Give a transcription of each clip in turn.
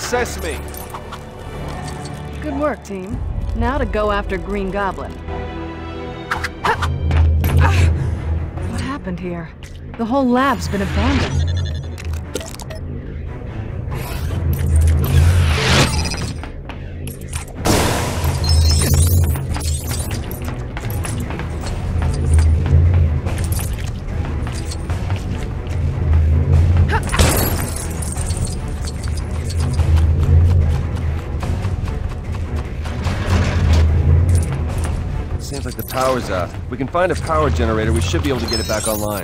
Sesame! Good work, team. Now to go after Green Goblin. What happened here? The whole lab's been abandoned. Seems like the power's out. We can find a power generator, we should be able to get it back online.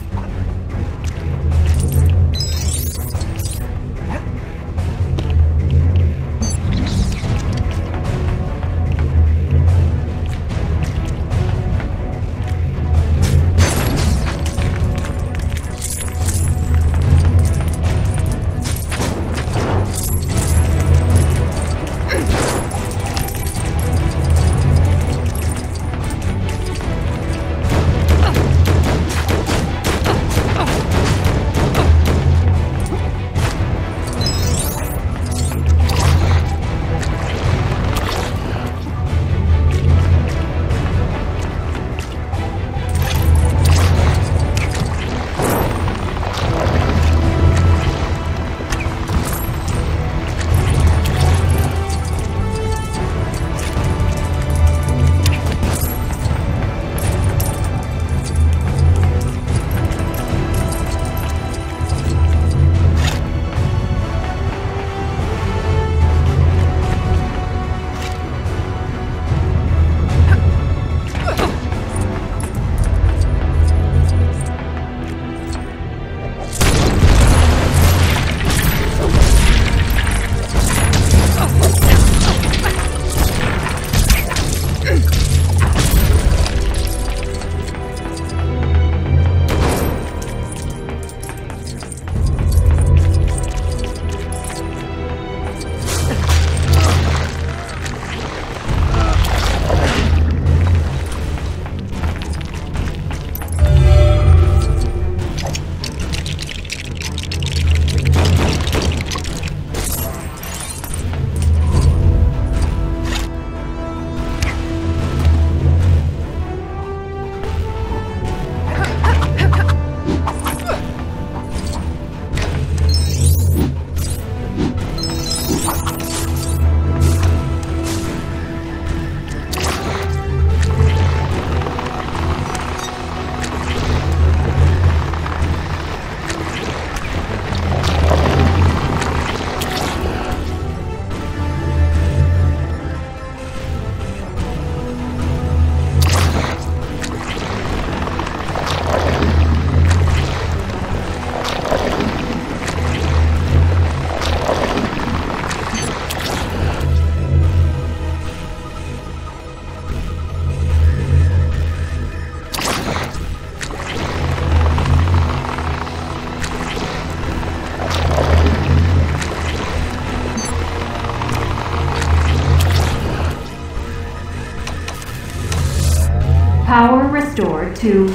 Power restored to...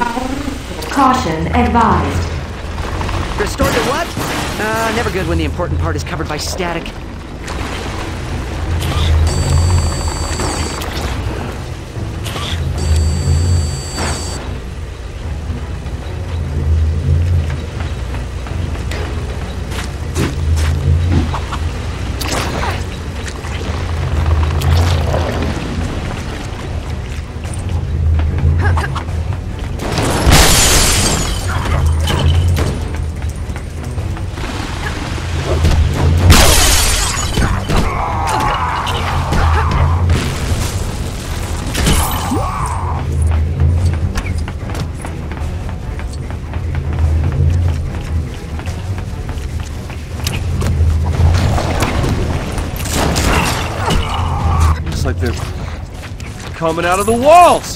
Caution advised. Restored to what? Never good when the important part is covered by static. Like they're coming out of the walls!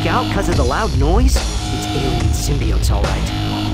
freak out because of the loud noise? It's alien symbiotes, all right.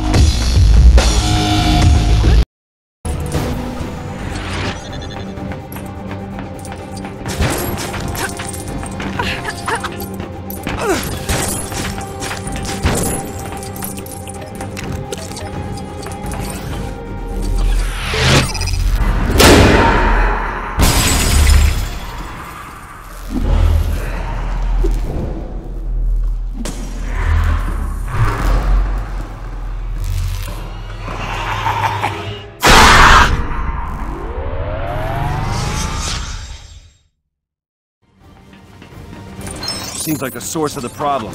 Seems like the source of the problem.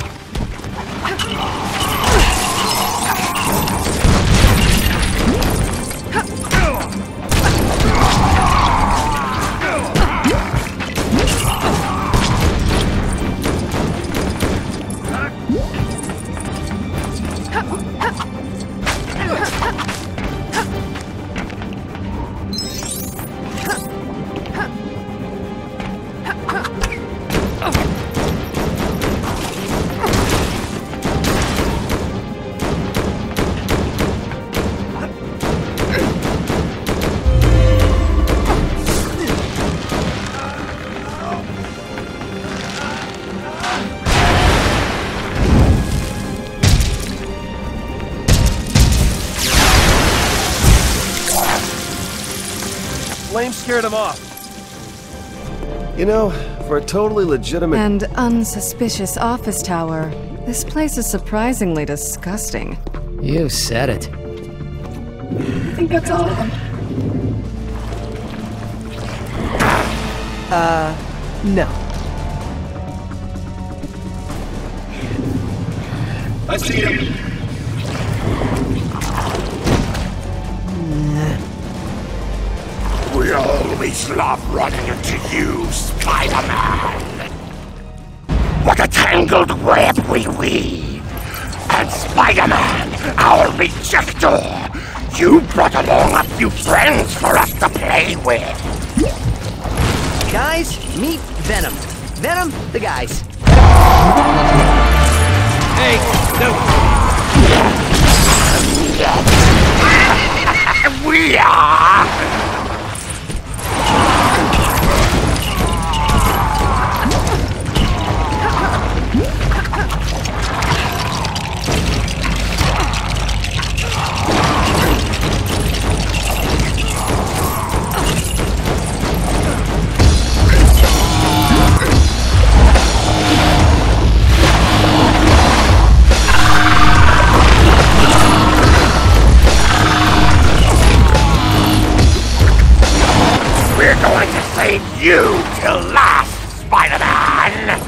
Flame scared him off. You know, for a totally legitimate And unsuspicious office tower, this place is surprisingly disgusting. You said it. I think that's all of them. No. I see him. We always love running into you, Spider-Man. What a tangled web we weave. And Spider-Man, our rejector, you brought along a few friends for us to play with. Guys, meet Venom. Venom, the guys. Hey, no. We are... We're going to save you till last, Spider-Man!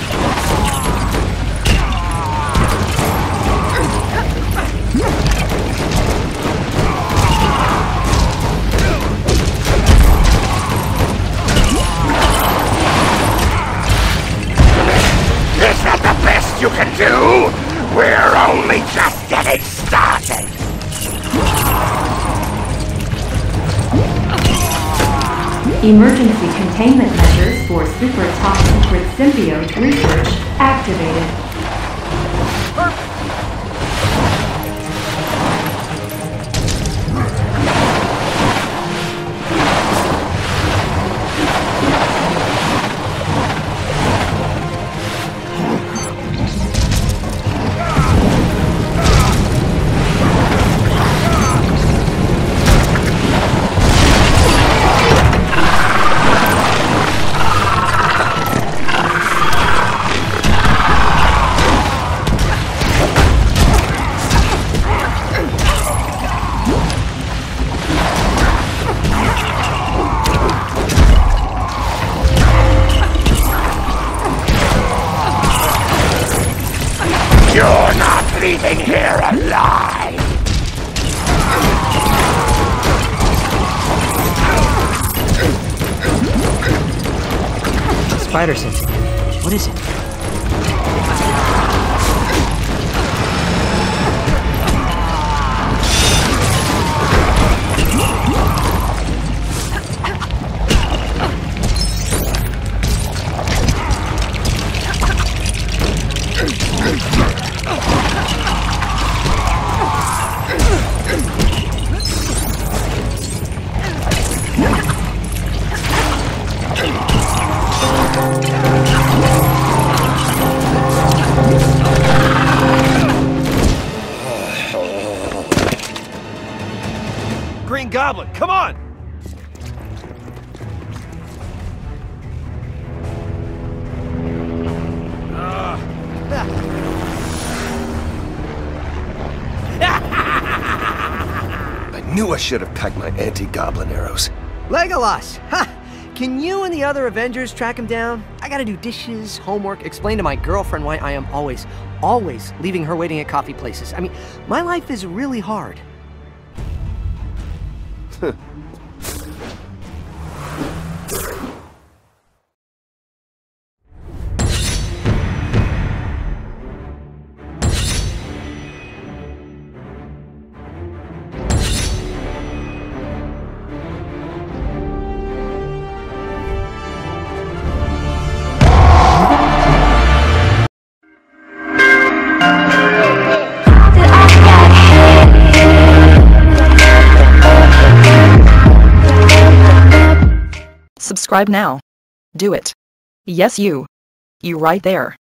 Is that the best you can do? We're only just getting started! Emergency containment measures for super top secret symbiote research activated. You're not leaving here alive! Spider sense again. What is it? Green Goblin. Come on! I knew I should have packed my anti-goblin arrows. Legolas! Ha! Can you and the other Avengers track him down? I gotta do dishes, homework, explain to my girlfriend why I am always leaving her waiting at coffee places. I mean, my life is really hard. Subscribe now. Do it. Yes, you. You right there.